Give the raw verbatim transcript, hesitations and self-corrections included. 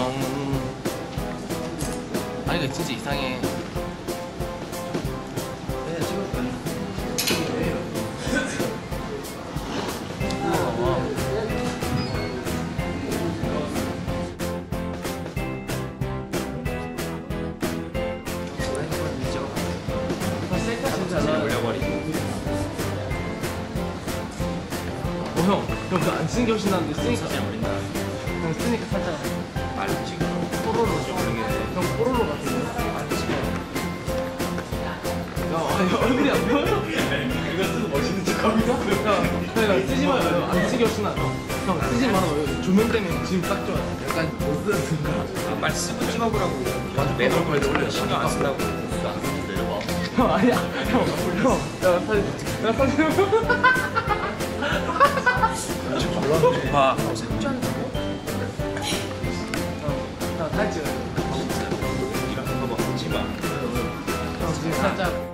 안녕. 아니 이거 진짜 이상해. 네, 찍을 거야. 어 형, 형 그 안 쓰는 게 훨씬 나은데 쓰니까 진짜 어린다. 형 쓰니까 살짝 빨리 찍어. 뽀로로 형 뽀로로 같은데. 빨리 찍어. 야, 야 얼굴이 안 보여? 이거 쓰는 멋있는 척합니다. 야, 야 쓰지 마요. 안 쓰기 훨씬 나아. 형 쓰지 마요. 조명 때문에 지금 딱 좋아. 약간 못 쓰는 순간. 아, 빨리 쓰고 찍어보라고. 매달 걸도 원래 신경 안 쓴다고. 안 쓰는데 내려봐. 형 아니야. 형, 형. 야 사진, 야 사진. 봐. 형, 다 찍어. 이런 거 봐. 찍어. 형 지금 살짝.